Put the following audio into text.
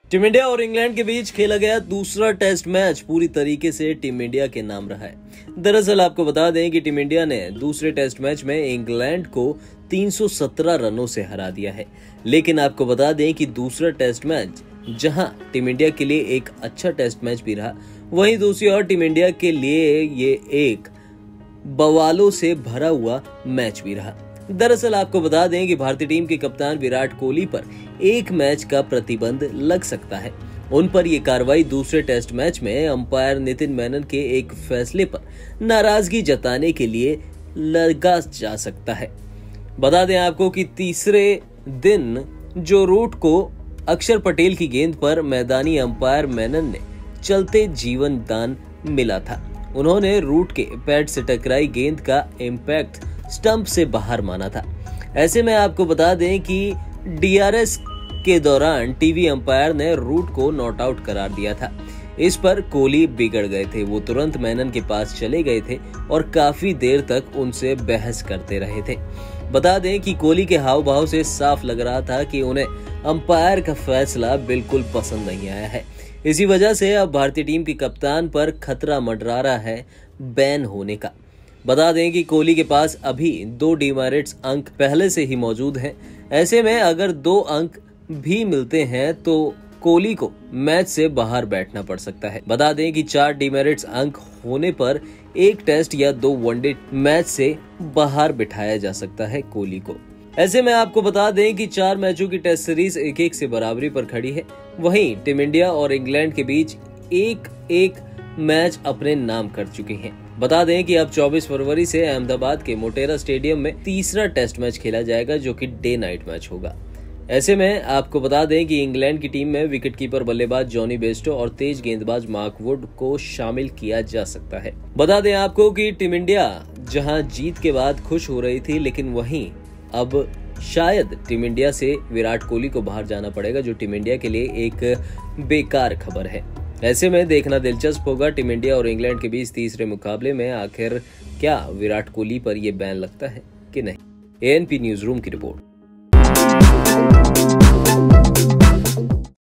Team India और England के बीच खेला गया दूसरा टेस्ट मैच पूरी तरीके से टीम इंडिया के नाम रहा है। दरअसल आपको बता दें कि टीम इंडिया ने दूसरे टेस्ट मैच में इंग्लैंड को 317 रनों से हरा दिया है। लेकिन आपको बता दें कि दूसरा टेस्ट मैच जहां टीम इंडिया के लिए एक अच्छा टेस्ट मैच भी रहा, वहीं दूसरी ओर टीम इंडिया के लिए ये एक बवालों से भरा हुआ मैच भी रहा। दरअसल आपको बता दें कि भारतीय टीम के कप्तान विराट कोहली पर एक मैच का प्रतिबंध लग सकता है। उन पर यह कार्रवाई दूसरे टेस्ट मैच में अंपायर नितिन मेनन के एक फैसले पर नाराजगी जताने के लिए लगा जा सकता है। बता दें आपको कि तीसरे दिन जो रूट को अक्षर पटेल की गेंद पर मैदानी अंपायर मेनन ने चलते जीवन दान मिला था। उन्होंने रूट के पैड से टकराई गेंद का इम्पैक्ट स्टंप से बाहर माना था। ऐसे में आपको बता दें कि डीआरएस के दौरान टीवी अंपायर ने रूट को नॉट आउट करार दिया था। इस पर कोहली बिगड़ गए थे। वो तुरंत मेनन के पास चले गए थे और काफी देर तक उनसे बहस करते रहे थे। बता दें कि कोहली के हाव भाव से साफ लग रहा था कि उन्हें अंपायर का फैसला बिल्कुल पसंद नहीं आया है। इसी वजह से अब भारतीय टीम के कप्तान पर खतरा मंडरा रहा है बैन होने का। बता दें कि कोहली के पास अभी 2 डीमेरिट्स अंक पहले से ही मौजूद हैं। ऐसे में अगर 2 अंक भी मिलते हैं तो कोहली को मैच से बाहर बैठना पड़ सकता है। बता दें कि 4 डीमेरिट्स अंक होने पर 1 टेस्ट या 2 वनडे मैच से बाहर बिठाया जा सकता है कोहली को। ऐसे में आपको बता दें कि 4 मैचों की टेस्ट सीरीज 1-1 से बराबरी पर खड़ी है। वहीं टीम इंडिया और इंग्लैंड के बीच 1-1 मैच अपने नाम कर चुके हैं। बता दें कि अब 24 फरवरी से अहमदाबाद के मोटेरा स्टेडियम में तीसरा टेस्ट मैच खेला जाएगा, जो कि डे नाइट मैच होगा। ऐसे में आपको बता दें कि इंग्लैंड की टीम में विकेटकीपर बल्लेबाज जॉनी बेस्टो और तेज गेंदबाज मार्क वुड को शामिल किया जा सकता है। बता दें आपको कि टीम इंडिया जहां जीत के बाद खुश हो रही थी, लेकिन वहीं अब शायद टीम इंडिया से विराट कोहली को बाहर जाना पड़ेगा, जो टीम इंडिया के लिए एक बेकार खबर है। ऐसे में देखना दिलचस्प होगा टीम इंडिया और इंग्लैंड के बीच तीसरे मुकाबले में आखिर क्या विराट कोहली पर यह बैन लगता है कि नहीं। एएनपी न्यूज रूम की रिपोर्ट।